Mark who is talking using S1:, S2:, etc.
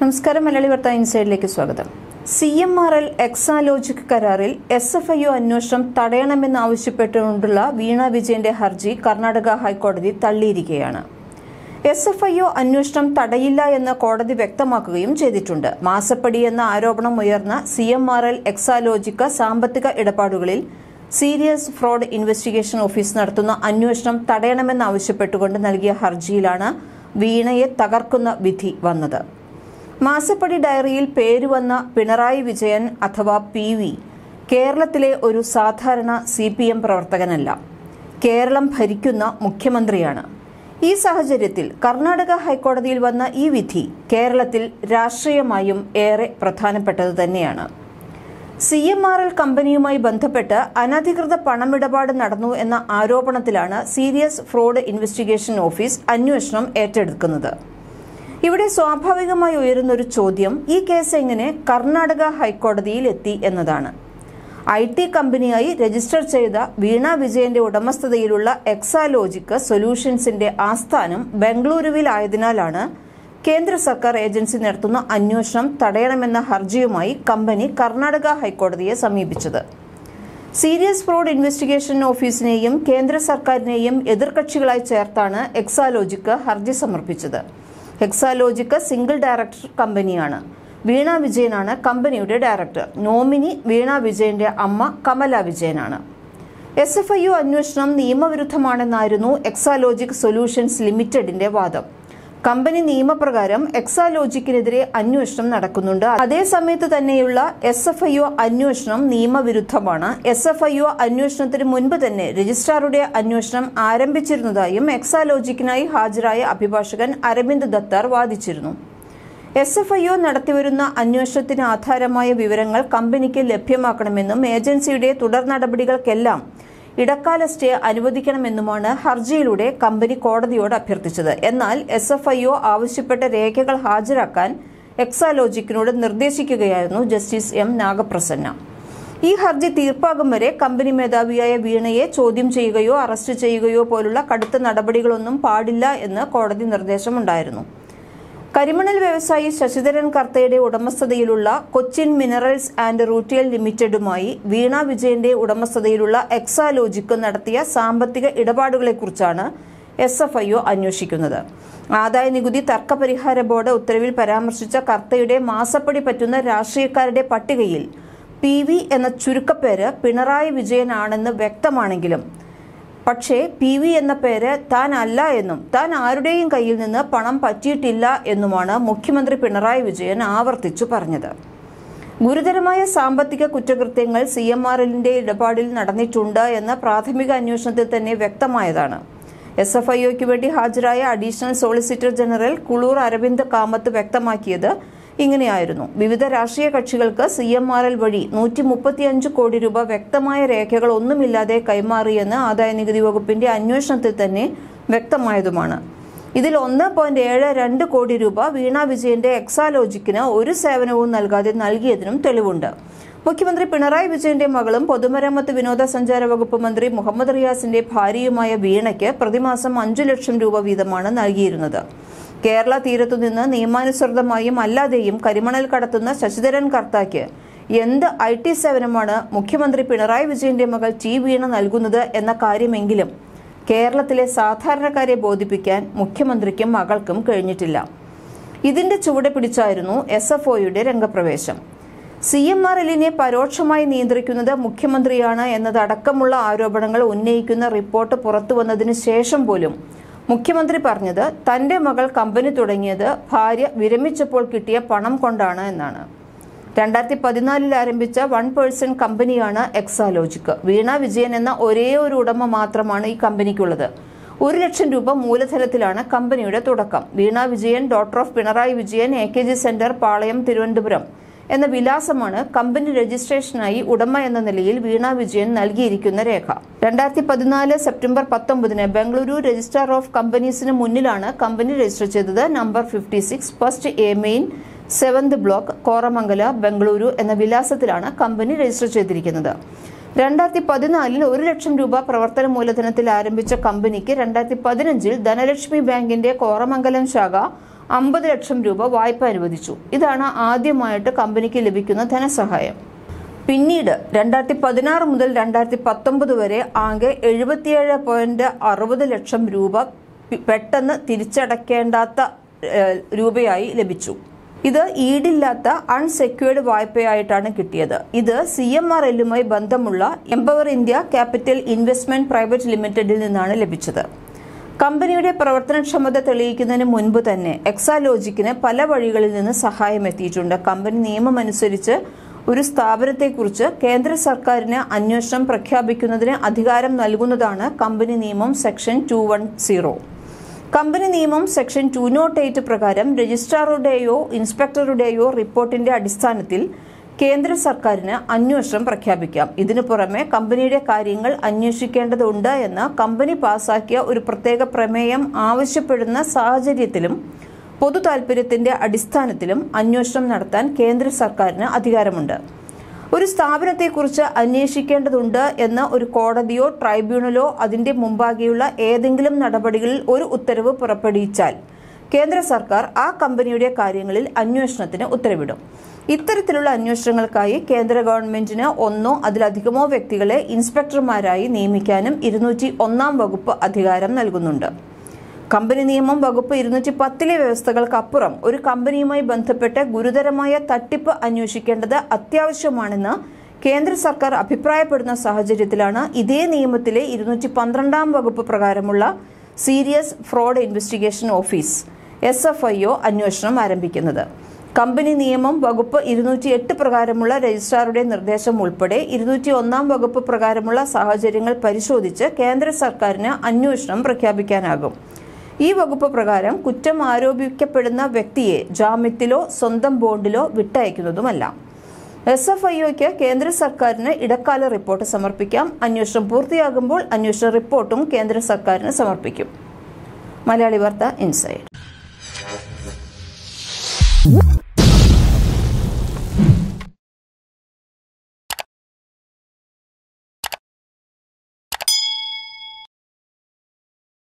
S1: നമസ്കാരം. മലയാളി വാർത്ത ഇൻസൈഡിലേക്ക് സ്വാഗതം. CMRL എക്സാലോജിക് കരാറിൽ SFIO അന്വേഷണം തടയണമെന്നാവശ്യപ്പെട്ടുകൊണ്ടുള്ള വീണ വിജയന്റെ ഹർജി കർണാടക ഹൈക്കോടതി തള്ളിയിരിക്കുകയാണ്. SFIO അന്വേഷണം തടയില്ല എന്ന് കോടതി വ്യക്തമാക്കുകയും ചെയ്തിട്ടുണ്ട്. മാസപ്പടി എന്ന ആരോപണം ഉയർന്ന CMRL എക്സാലോജിക് സാമ്പത്തിക ഇടപാടുകളിൽ സീരിയസ് ഫ്രോഡ് ഇൻവെസ്റ്റിഗേഷൻ ഓഫീസ് നടത്തുന്ന അന്വേഷണം തടയണമെന്നാവശ്യപ്പെട്ടുകൊണ്ട് നൽകിയ ഹർജിയിലാണ് വീണയെ തകർക്കുന്ന വിധി വന്നത്. മാസപ്പടി ഡയറിയിൽ പേരുവന്ന പിണറായി വിജയൻ അഥവാ PV കേരളത്തിലെ ഒരു സാധാരണ CPM പ്രവർത്തകനല്ല, കേരളം ഭരിക്കുന്ന മുഖ്യമന്ത്രിയാണ്. ഈ സാഹചര്യത്തിൽ കർണാടക ഹൈക്കോടതിയിൽ വന്ന ഈ വിധി കേരളത്തിൽ രാഷ്ട്രീയമായും ഏറെ പ്രധാനപ്പെട്ടത് തന്നെയാണ്. CMRL കമ്പനിയുമായി ബന്ധപ്പെട്ട് അനധികൃത പണമിടപാട് നടന്നു എന്ന ആരോപണത്തിലാണ് സീരിയസ് ഫ്രോഡ് ഇൻവെസ്റ്റിഗേഷൻ ഓഫീസ് അന്വേഷണം ഏറ്റെടുക്കുന്നത്. ഇവിടെ സ്വാഭാവികമായി ഉയരുന്നൊരു ചോദ്യം ഈ കേസ് എങ്ങനെ കർണാടക ഹൈക്കോടതിയിൽ എത്തി എന്നതാണ്. IT കമ്പനിയായി രജിസ്റ്റർ ചെയ്ത വീണ വിജയന്റെ ഉടമസ്ഥതയിലുള്ള എക്സാലോജിക് സൊല്യൂഷൻസിന്റെ ആസ്ഥാനം ബംഗളൂരുവിലായതിനാലാണ് കേന്ദ്ര സർക്കാർ ഏജൻസി നടത്തുന്ന അന്വേഷണം തടയണമെന്ന ഹർജിയുമായി കമ്പനി കർണാടക ഹൈക്കോടതിയെ സമീപിച്ചത്. സീരിയസ് ഫ്രോഡ് ഇൻവെസ്റ്റിഗേഷൻ ഓഫീസിനെയും കേന്ദ്ര സർക്കാരിനെയും എതിർകക്ഷികളായി ചേർത്താണ് എക്സാലോജിക് ഹർജി സമർപ്പിച്ചത്. എക്സാലോജിക് സിംഗിൾ ഡയറക്ടർ കമ്പനിയാണ്. വീണ വിജയനാണ് കമ്പനിയുടെ ഡയറക്ടർ. നോമിനി വീണ വിജയന്റെ അമ്മ കമല വിജയനാണ്. SFIO അന്വേഷണം നിയമവിരുദ്ധമാണെന്നായിരുന്നു എക്സാലോജിക് സൊല്യൂഷൻസ് ലിമിറ്റഡിന്റെ വാദം. കമ്പനി നിയമപ്രകാരം എക്സാലോജിക്കിനെതിരെ അന്വേഷണം നടക്കുന്നുണ്ട്. അതേസമയത്ത് തന്നെയുള്ള SFIO അന്വേഷണം നിയമവിരുദ്ധമാണ്. SFIO അന്വേഷണത്തിന് മുൻപ് തന്നെ രജിസ്ട്രാറുടെ അന്വേഷണം ആരംഭിച്ചിരുന്നതായും എക്സാലോജിക്കിനായി ഹാജരായ അഭിഭാഷകൻ അരവിന്ദ് ദത്താർ വാദിച്ചിരുന്നു. SFIO നടത്തിവരുന്ന അന്വേഷണത്തിന് ആധാരമായ വിവരങ്ങൾ കമ്പനിക്ക് ലഭ്യമാക്കണമെന്നും ഏജൻസിയുടെ തുടർ നടപടികൾക്കെല്ലാം ഇടക്കാല സ്റ്റേ അനുവദിക്കണമെന്നുമാണ് ഹർജിയിലൂടെ കമ്പനി കോടതിയോട് അഭ്യർത്ഥിച്ചത്. എന്നാൽ SFIO ആവശ്യപ്പെട്ട രേഖകൾ ഹാജരാക്കാൻ എക്സാലോജിക്കിനോട് നിർദ്ദേശിക്കുകയായിരുന്നു ജസ്റ്റിസ് M നാഗപ്രസന്ന. ഈ ഹർജി തീർപ്പാകും വരെ കമ്പനി മേധാവിയായ വീണയെ ചോദ്യം ചെയ്യുകയോ അറസ്റ്റ് ചെയ്യുകയോ പോലുള്ള കടുത്ത നടപടികളൊന്നും പാടില്ല എന്ന് കോടതി നിർദ്ദേശമുണ്ടായിരുന്നു. കരിമണൽ വ്യവസായി ശശിധരൻ കർത്തയുടെ ഉടമസ്ഥതയിലുള്ള കൊച്ചിൻ മിനറൽസ് ആൻഡ് റൂട്ടിയൽ ലിമിറ്റഡുമായി വീണ വിജയന്റെ ഉടമസ്ഥതയിലുള്ള എക്സാലോജിക് നടത്തിയ സാമ്പത്തിക ഇടപാടുകളെക്കുറിച്ചാണ് SFIO അന്വേഷിക്കുന്നത്. ആദായ നികുതി തർക്കപരിഹാര ബോർഡ് ഉത്തരവിൽ പരാമർശിച്ച കർത്തയുടെ മാസപ്പടി പറ്റുന്ന രാഷ്ട്രീയക്കാരുടെ പട്ടികയിൽ PV എന്ന ചുരുക്കപ്പേര് പിണറായി വിജയനാണെന്ന് വ്യക്തമാണെങ്കിലും പക്ഷേ PV എന്ന പേര് താൻ അല്ല എന്നും താൻ ആരുടെയും കയ്യിൽ നിന്ന് പണം പറ്റിയിട്ടില്ല എന്നുമാണ് മുഖ്യമന്ത്രി പിണറായി വിജയൻ ആവർത്തിച്ചു പറഞ്ഞത്. ഗുരുതരമായ സാമ്പത്തിക കുറ്റകൃത്യങ്ങൾ CMRLന്റെ ഇടപാടിൽ നടന്നിട്ടുണ്ട് എന്ന് പ്രാഥമിക അന്വേഷണത്തിൽ തന്നെ വ്യക്തമായതാണ്. SFIOയ്ക്ക് വേണ്ടി ഹാജരായ additional solicitor general Kulur Aravind Kamath വ്യക്തമാക്കിയത് ഇങ്ങനെയായിരുന്നു. വിവിധ രാഷ്ട്രീയ കക്ഷികൾക്ക് CMRL വഴി 135 കോടി രൂപ വ്യക്തമായ രേഖകൾ ഒന്നുമില്ലാതെ കൈമാറിയെന്ന് ആദായ നികുതി വകുപ്പിന്റെ അന്വേഷണത്തിൽ തന്നെ വ്യക്തമായതുമാണ്. ഇതിൽ 1.72 കോടി രൂപ വീണ വിജയന്റെ എക്സാലോജിക്കിന് ഒരു സേവനവും നൽകാതെ നൽകിയതിനും തെളിവുണ്ട്. മുഖ്യമന്ത്രി പിണറായി വിജയന്റെ മകളും പൊതുമരാമത്ത് വിനോദസഞ്ചാര വകുപ്പ് മന്ത്രി മുഹമ്മദ് റിയാസിന്റെ ഭാര്യയുമായ വീണയ്ക്ക് പ്രതിമാസം 5 ലക്ഷം രൂപ വീതമാണ് നൽകിയിരുന്നത്. കേരള തീരത്തുനിന്ന് നിയമാനുസൃതമായും അല്ലാതെയും കരിമണൽ കടത്തുന്ന ശശിധരൻ കർത്താക്ക് എന്ത് IT സേവനമാണ് മുഖ്യമന്ത്രി പിണറായി വിജയന്റെ മകൾ T വീണ നൽകുന്നത് എന്ന കാര്യമെങ്കിലും കേരളത്തിലെ സാധാരണക്കാരെ ബോധിപ്പിക്കാൻ മുഖ്യമന്ത്രിക്കും മകൾക്കും കഴിഞ്ഞിട്ടില്ല. ഇതിന്റെ ചുവടെ പിടിച്ചായിരുന്നു SFOയുടെ രംഗപ്രവേശം. CMRLനെ പരോക്ഷമായി നിയന്ത്രിക്കുന്നത് മുഖ്യമന്ത്രിയാണ് എന്നതടക്കമുള്ള ആരോപണങ്ങൾ ഉന്നയിക്കുന്ന റിപ്പോർട്ട് പുറത്തുവന്നതിന് ശേഷം പോലും മുഖ്യമന്ത്രി പറഞ്ഞത് തന്റെ മകൾ കമ്പനി തുടങ്ങിയത് ഭാര്യ വിരമിച്ചപ്പോൾ കിട്ടിയ പണം കൊണ്ടാണ് എന്നാണ്. 2014 ആരംഭിച്ച 1% കമ്പനിയാണ് എക്സാലോജിക്. വീണ വിജയൻ എന്ന ഒരേ ഒരു ഉടമ മാത്രമാണ് ഈ കമ്പനിക്കുള്ളത്. 1 ലക്ഷം രൂപ മൂലധനത്തിലാണ് കമ്പനിയുടെ തുടക്കം. Veena Vijayan daughter of Pinarayi Vijayan AKG centre Palayam Thiruvananthapuram എന്ന വിലാസമാണ് കമ്പനി രജിസ്ട്രേഷനായി ഉടമ എന്ന നിലയിൽ വീണ വിജയൻ നൽകിയിരിക്കുന്ന രേഖ. 2014 സെപ്റ്റംബർ 19 ബംഗളൂരു രജിസ്ട്രാർ ഓഫ് കമ്പനീസിന് മുന്നിലാണ് കമ്പനി രജിസ്റ്റർ ചെയ്തത്. Number 56 first A main 7th block Koramangala Bengaluru എന്ന വിലാസത്തിലാണ് കമ്പനി രജിസ്റ്റർ ചെയ്തിരിക്കുന്നത്. 2014 1 ലക്ഷം രൂപ പ്രവർത്തന മൂലധനത്തിൽ ആരംഭിച്ച കമ്പനിക്ക് 2015 ധനലക്ഷ്മി ബാങ്കിന്റെ കോറമംഗലം ശാഖ 50 ലക്ഷം രൂപ വായ്പ അനുവദിച്ചു. ഇതാണ് ആദ്യമായിട്ട് കമ്പനിക്ക് ലഭിക്കുന്ന ധനസഹായം. പിന്നീട് 2016 മുതൽ 2019 വരെ ആകെ 77.60 ലക്ഷം രൂപ പെട്ടെന്ന് തിരിച്ചടയ്ക്കേണ്ടാത്ത രൂപയായി ലഭിച്ചു. ഇത് ഈടില്ലാത്ത അൺസെക്യൂർഡ് വായ്പയായിട്ടാണ് കിട്ടിയത്. ഇത് CMRLുമായി ബന്ധമുള്ള empower India capital investment private ലിമിറ്റഡിൽ നിന്നാണ് ലഭിച്ചത്. കമ്പനിയുടെ പ്രവർത്തനക്ഷമത തെളിയിക്കുന്നതിന് മുൻപ് തന്നെ എക്സാലോജിക്കിന് പല വഴികളിൽ നിന്ന് സഹായം എത്തിയിട്ടുണ്ട്. കമ്പനി നിയമമനുസരിച്ച് ഒരു സ്ഥാപനത്തെക്കുറിച്ച് കേന്ദ്ര സർക്കാരിന് അന്വേഷണം പ്രഖ്യാപിക്കുന്നതിന് അധികാരം നൽകുന്നതാണ് കമ്പനി നിയമം സെക്ഷൻ 210. കമ്പനി നിയമം സെക്ഷൻ 208 പ്രകാരം രജിസ്ട്രാറുടെയോ ഇൻസ്പെക്ടറുടെയോ റിപ്പോർട്ടിന്റെ അടിസ്ഥാനത്തിൽ കേന്ദ്ര സർക്കാരിന് അന്വേഷണം പ്രഖ്യാപിക്കാം. ഇതിനു പുറമെ കമ്പനിയുടെ കാര്യങ്ങൾ അന്വേഷിക്കേണ്ടതുണ്ട് എന്ന് കമ്പനി പാസാക്കിയ ഒരു പ്രത്യേക പ്രമേയം ആവശ്യപ്പെടുന്ന സാഹചര്യത്തിലും പൊതു താൽപര്യത്തിന്റെ അടിസ്ഥാനത്തിലും അന്വേഷണം നടത്താൻ കേന്ദ്ര സർക്കാരിന് അധികാരമുണ്ട്. ഒരു സ്ഥാപനത്തെക്കുറിച്ച് അന്വേഷിക്കേണ്ടതുണ്ട് എന്ന് ഒരു കോടതിയോ ട്രൈബ്യൂണലോ അതിന്റെ മുമ്പാകെയുള്ള ഏതെങ്കിലും നടപടികളിൽ ഒരു ഉത്തരവ് പുറപ്പെടുവിച്ചാൽ കേന്ദ്ര സർക്കാർ ആ കമ്പനിയുടെ കാര്യങ്ങളിൽ അന്വേഷണത്തിന് ഉത്തരവിടും. ഇത്തരത്തിലുള്ള അന്വേഷണങ്ങൾക്കായി കേന്ദ്ര ഗവൺമെന്റിന് ഒന്നോ അതിലധികമോ വ്യക്തികളെ ഇൻസ്പെക്ടർമാരായി നിയമിക്കാനും 201 വകുപ്പ് അധികാരം നൽകുന്നുണ്ട്. കമ്പനി നിയമം വകുപ്പ് 210 വ്യവസ്ഥകൾക്കപ്പുറം ഒരു കമ്പനിയുമായി ബന്ധപ്പെട്ട് ഗുരുതരമായ തട്ടിപ്പ് അന്വേഷിക്കേണ്ടത് അത്യാവശ്യമാണെന്ന് കേന്ദ്ര സർക്കാർ അഭിപ്രായപ്പെടുന്ന സാഹചര്യത്തിലാണ് ഇതേ നിയമത്തിലെ 212 വകുപ്പ് പ്രകാരമുള്ള serious fraud investigation office SFIO അന്വേഷണം ആരംഭിക്കുന്നത്. കമ്പനി നിയമം വകുപ്പ് 208 പ്രകാരമുള്ള രജിസ്ട്രാറുടെ നിർദ്ദേശം ഉൾപ്പെടെ 201 വകുപ്പ് പ്രകാരമുള്ള സാഹചര്യങ്ങൾ പരിശോധിച്ച് കേന്ദ്ര സർക്കാരിന് അന്വേഷണം പ്രഖ്യാപിക്കാനാകും. ഈ വകുപ്പ് പ്രകാരം കുറ്റം ആരോപിക്കപ്പെടുന്ന വ്യക്തിയെ ജാമ്യത്തിലോ സ്വന്തം ബോണ്ടിലോ വിട്ടയക്കുന്നതുമല്ല. SFIOയ്ക്ക് കേന്ദ്ര സർക്കാരിന് ഇടക്കാല റിപ്പോർട്ട് സമർപ്പിക്കാം. അന്വേഷണം പൂർത്തിയാകുമ്പോൾ അന്വേഷണ റിപ്പോർട്ടും കേന്ദ്ര സർക്കാരിന് സമർപ്പിക്കും. മലയാളി വാർത്ത ഇൻസൈഡ്.